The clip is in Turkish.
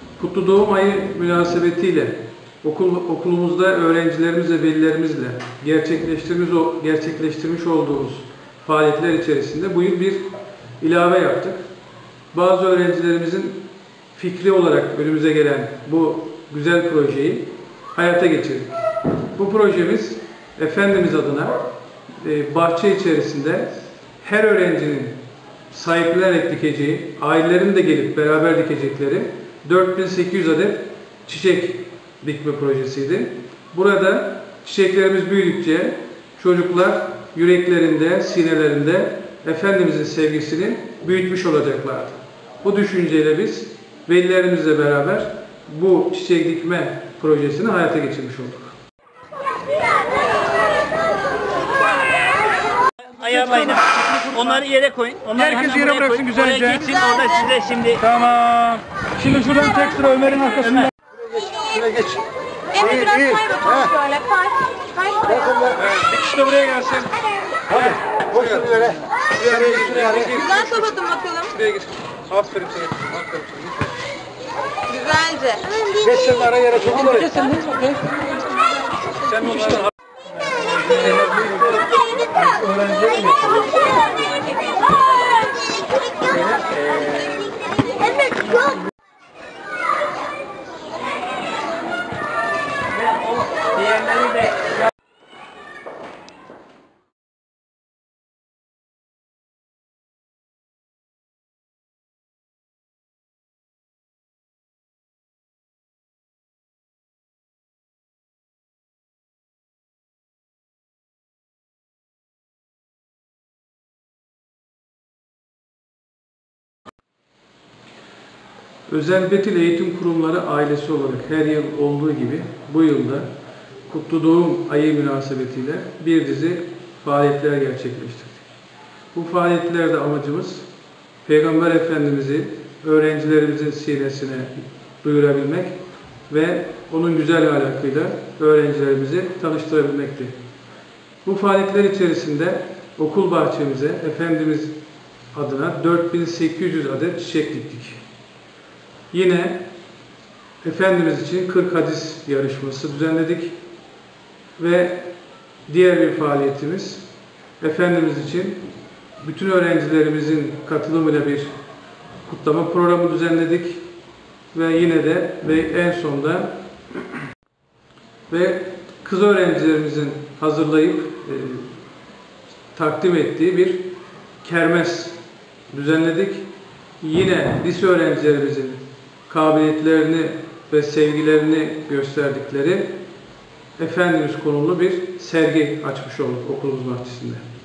Kutlu Doğum Ayı münasebetiyle okulumuzda öğrencilerimizle, velilerimizle gerçekleştirmiş olduğumuz faaliyetler içerisinde bu yıl bir ilave yaptık. Bazı öğrencilerimizin fikri olarak önümüze gelen bu güzel projeyi hayata geçirdik. Bu projemiz Efendimiz adına bahçe içerisinde her öğrencinin sahiplenerek dikeceği, ailelerin de gelip beraber dikecekleri 4800 adet çiçek dikme projesiydi. Burada çiçeklerimiz büyüdükçe çocuklar yüreklerinde, sinelerinde Efendimizin sevgisini büyütmüş olacaklardı. Bu düşünceyle biz velilerimizle beraber bu çiçek dikme projesini hayata geçirmiş olduk. Ayarlayın. Onları yere koyun. Onları herkes yere bıraksın güzelce. Oraya geçin. Orada size şimdi. Tamam. Şimdi şuradan tek sıra Ömer'in arkasından. Şuraya geç. Emre biraz kay bakalım şöyle. Kay. Bir kişi de buraya gelsin. Hadi. Koş şuraya. Güzel kapatın bakalım. Şuraya geç. Aferin sana. Aferin sana. Güzelce. Geç sen ara yere çok olur. Sen bir kişi Diğerleri de. Özel Betil Eğitim Kurumları ailesi olarak her yıl olduğu gibi bu yılda Kutlu Doğum Ayı münasebetiyle bir dizi faaliyetler gerçekleştirdik. Bu faaliyetlerde amacımız Peygamber Efendimiz'i öğrencilerimizin sinesine duyurabilmek ve onun güzel ahlakıyla öğrencilerimizi tanıştırabilmekti. Bu faaliyetler içerisinde okul bahçemize Efendimiz adına 4800 adet çiçek diktik. Yine Efendimiz için 40 hadis yarışması düzenledik ve diğer bir faaliyetimiz Efendimiz için bütün öğrencilerimizin katılımıyla bir kutlama programı düzenledik ve yine de en sonda ve kız öğrencilerimizin hazırlayıp takdim ettiği bir kermes düzenledik. Yine lise öğrencilerimizin kabiliyetlerini ve sevgilerini gösterdikleri Efendimiz konulu bir sergi açmış olduk okulumuz bahçesinde.